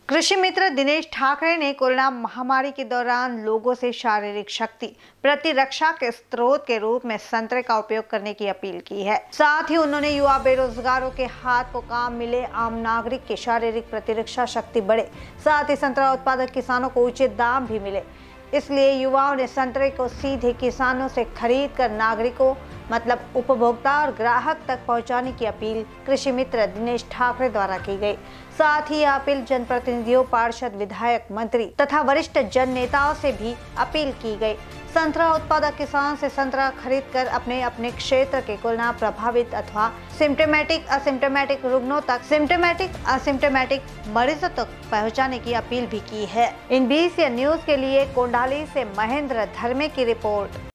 कृषि मित्र दिनेश ठाकरे ने कोरोना महामारी के दौरान लोगों से शारीरिक शक्ति प्रतिरक्षा के स्रोत के रूप में संतरे का उपयोग करने की अपील की है। साथ ही उन्होंने युवा बेरोजगारों के हाथ को काम मिले, आम नागरिक की शारीरिक प्रतिरक्षा शक्ति बढ़े, साथ ही संतरा उत्पादक किसानों को उचित दाम भी मिले। इसलिए युवाओं ने संतरे को सीधे किसानों से खरीद कर नागरिकों मतलब उपभोक्ता और ग्राहक तक पहुंचाने की अपील कृषि मित्र दिनेश ठाकरे द्वारा की गई। साथ ही अपील जनप्रतिनिधियों, पार्षद, विधायक, मंत्री तथा वरिष्ठ जन नेताओं से भी अपील की गई। संतरा उत्पादक किसान से संतरा खरीदकर अपने अपने क्षेत्र के कोरोना प्रभावित अथवा सिम्टोमेटिक असिम्टोमेटिक रुग्णों तक सिम्टोमेटिक असिम्टोमेटिक मरीजों तक पहुंचाने की अपील भी की है। इन बीस न्यूज के लिए कोंडाली से महेंद्र धर्मे की रिपोर्ट।